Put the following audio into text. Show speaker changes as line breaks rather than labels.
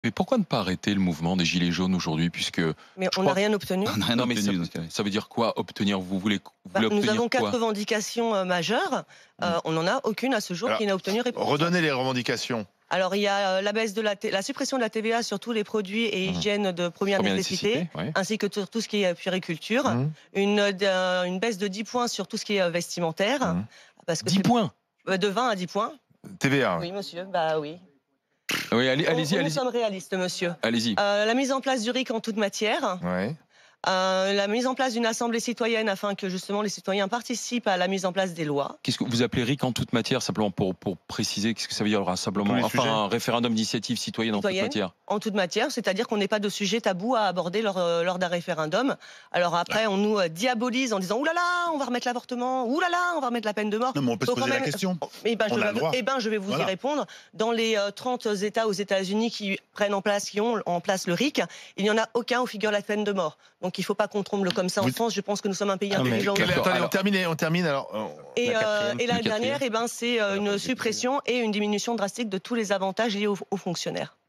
Mais pourquoi ne pas arrêter le mouvement des Gilets jaunes aujourd'hui, puisque
Mais on n'a rien obtenu.
On n'a rien
non, mais
obtenu.
ça veut dire quoi obtenir? Vous voulez
Nous
obtenir
avons 4
quoi?
revendications majeures. On n'en a aucune à ce jour
Alors,
qui n'a obtenu réponse.
Redonnez les revendications.
Alors il y a la baisse de la suppression de la TVA sur tous les produits et hygiène de première nécessité,
ouais.
ainsi que tout ce qui est puériculture. Une baisse de 10 points sur tout ce qui est vestimentaire. Parce que
10 points.
De 20 à 10 points.
TVA.
Oui, monsieur, bah oui.
Oui, allez-y,
Nous
allez-y.
sommes réalistes, monsieur.
Allez-y.
La mise en place du RIC en toute matière.
Ouais.
La mise en place d'une assemblée citoyenne afin que justement les citoyens participent à la mise en place des lois.
Qu'est-ce que vous appelez RIC en toute matière, simplement pour préciser, qu'est-ce que ça veut dire? Il y aura simplement un référendum d'initiative citoyenne en toute matière.
En toute matière, c'est-à-dire qu'on n'ait pas de sujet tabou à aborder lors d'un référendum. Alors après, on nous diabolise en disant « Ouh là là, on va remettre l'avortement, ouh là là, on va remettre la peine de mort ».
Non, mais on peut se poser la question.
Je vais vous y répondre. Dans les 30 États aux États-Unis qui ont en place le RIC, il n'y en a aucun où figure la peine de mort. Donc il ne faut pas qu'on tromble comme ça en France. Je pense que nous sommes un pays intelligent.
Attendez, on termine alors.
Et la dernière, c'est une suppression et une diminution drastique de tous les avantages liés aux fonctionnaires.